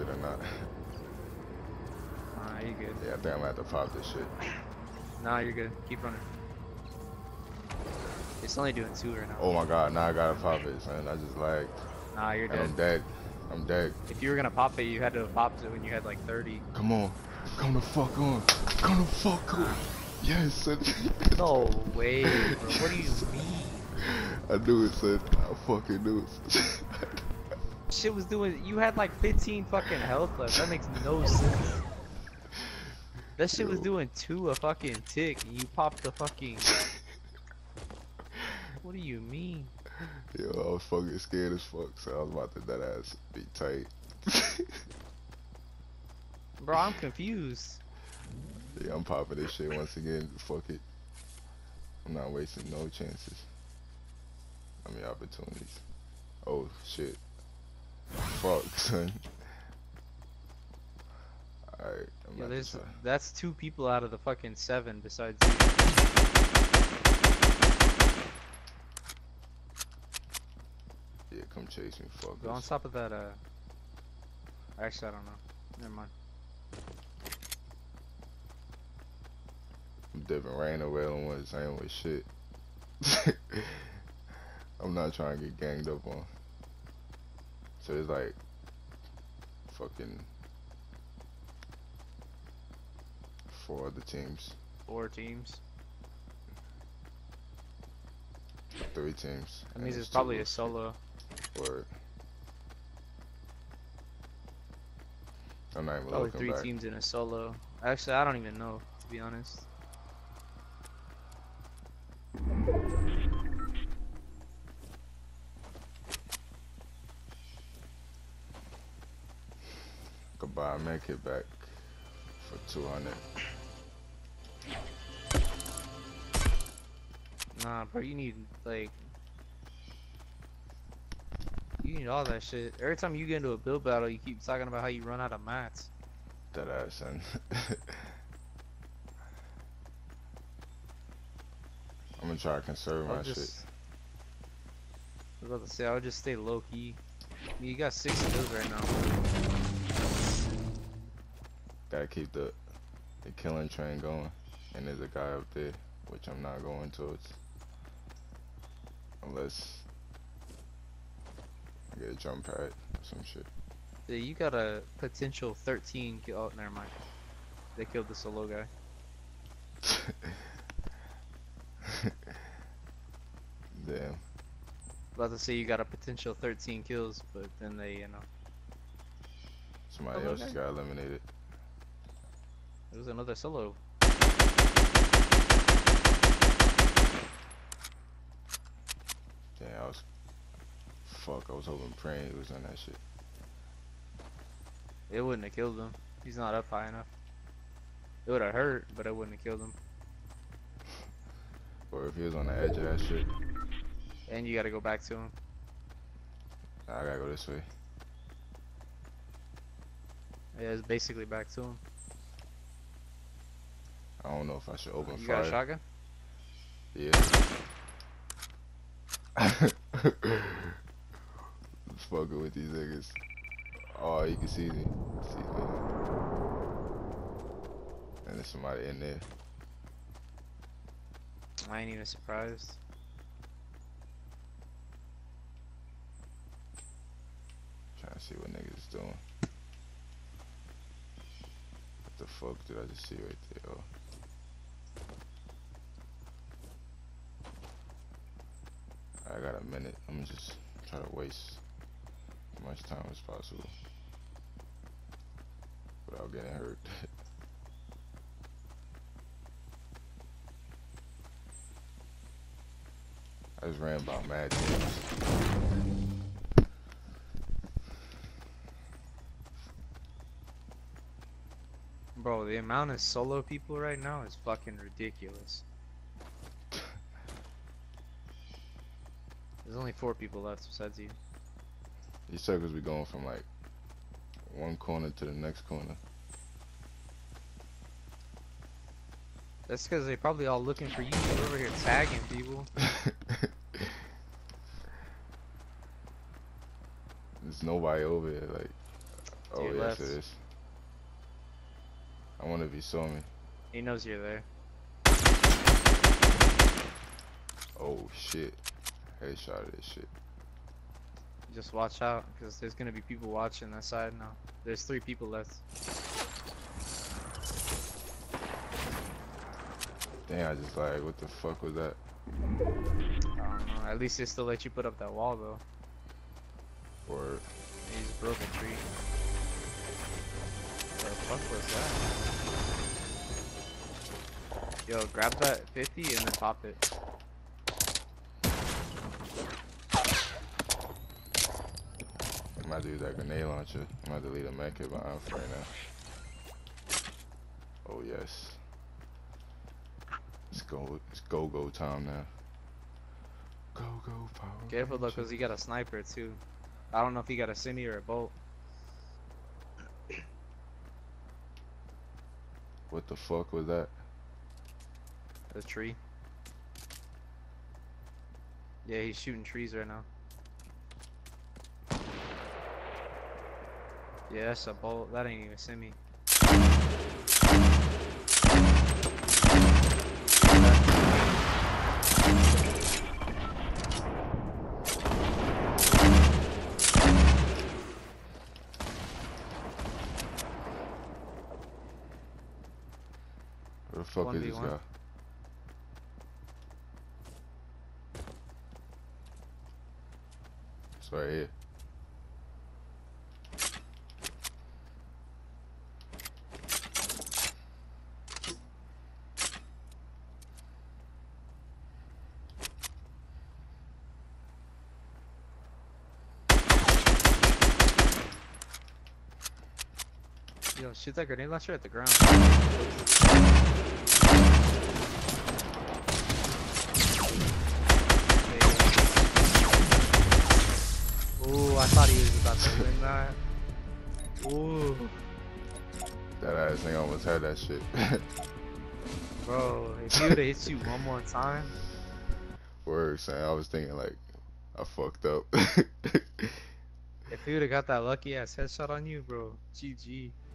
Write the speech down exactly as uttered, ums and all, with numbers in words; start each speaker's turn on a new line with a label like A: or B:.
A: or not.
B: Nah, you good.
A: Yeah, I think I'm gonna have to pop this shit.
B: Nah, you're good. Keep running. It's only doing two right now.
A: Oh my god, now I gotta pop it, son. I just lagged.
B: Nah, you're
A: And
B: dead.
A: I'm dead. I'm dead.
B: If you were gonna pop it, you had to have popped it when you had like thirty.
A: Come on. Come the fuck on. Come the fuck on. Yes, son.
B: No way, bro. What do you mean?
A: I knew it, son. I fucking knew it.
B: Shit was doing. You had like fifteen fucking health left. That makes no sense. That shit
A: Yo.
B: was doing two a fucking tick, and you popped the fucking. What do you mean?
A: Yo, I was fucking scared as fuck, so I was about to that ass be tight.
B: Bro, I'm confused.
A: Yeah, I'm popping this shit once again. Fuck it. I'm not wasting no chances. I mean, opportunities. Oh, shit. Fuck, son. Alright, I'm
B: Yeah,
A: about
B: there's
A: to try.
B: that's two people out of the fucking seven besides you.
A: Yeah, come chase me, fuck
B: Go on
A: this.
B: top of that, uh... Actually, I don't know. Never mind.
A: I'm dipping rain away on what saying with shit. I'm not trying to get ganged up on. So it's like fucking four other teams.
B: Four teams.
A: Three teams.
B: That means it's probably a solo.
A: Word. I'm not even
B: Probably
A: looking
B: three
A: back.
B: teams in a solo. Actually, I don't even know, to be honest.
A: Goodbye, make it back for two hundred.
B: Nah, bro, you need, like... You need all that shit. Every time you get into a build battle, you keep talking about how you run out of mats.
A: That ass, son. I'm gonna try to conserve
B: I'll
A: my
B: just,
A: shit.
B: I was about to say, I would just stay low key. You got six kills right now.
A: Gotta keep the the killing train going. And there's a guy up there, which I'm not going towards. Unless I get a jump pad or some shit.
B: Yeah, you got a potential thirteen kill. Oh, never mind. They killed the solo guy.
A: Damn.
B: About to say you got a potential thirteen kills, but then they, you know,
A: Somebody
B: Solo
A: else
B: guy?
A: just got eliminated.
B: it was another solo.
A: Damn, I was. Fuck, I was hoping praying he was on that shit.
B: It wouldn't have killed him. He's not up high enough. It would have hurt, but it wouldn't have killed him.
A: Or if he was on the edge of that shit.
B: And you got to go back to him.
A: Nah, I gotta go this way.
B: Yeah, it's basically back to him.
A: I don't know if I should open
B: You
A: fire.
B: got a shotgun?
A: Yeah. Just fucking with these niggas. Oh, you can see me. See me. And there's somebody in there.
B: I ain't even surprised.
A: Trying to see what niggas doing. What the fuck did I just see right there? Oh. I got a minute. I'm gonna just try to waste as much time as possible without getting hurt. I just ran about mad teams.
B: Bro, the amount of solo people right now is fucking ridiculous. There's only four people left besides you.
A: These circles be going from like one corner to the next corner.
B: That's because they probably all looking for you. You're over here tagging people.
A: There's nobody over here. Like,
B: To
A: Oh
B: your
A: yes
B: left.
A: it is. I wonder if he saw me.
B: He knows you're there.
A: Oh shit. Headshot this shit.
B: Just watch out, because there's gonna be people watching that side now. There's three people left.
A: Damn, I just like, what the fuck was that?
B: I don't know. At least they still let you put up that wall though.
A: Or
B: He just broke a tree. What the fuck was that? Yo, grab that fifty and then pop it.
A: I'm about to use that grenade launcher. I'm about to leave a med kit behind for right now. Oh yes. Let's go. It's go go time now. Go go power.
B: Careful though,
A: Ranger.
B: cause he got a sniper too. I don't know if he got a cine or a bolt.
A: What the fuck was that?
B: A tree. Yeah, he's shooting trees right now. Yeah, that's a bolt. That ain't even semi.
A: Where the fuck is this
B: one v one.
A: guy? It's right here.
B: Yo, shoot that grenade launcher at the ground. Ooh, I thought he was about to win that. Ooh,
A: That ass thing almost had that shit.
B: bro, if he would've hit you one more time.
A: Word, son. I was thinking like, I fucked up.
B: If he would've got that lucky ass headshot on you, bro, G G.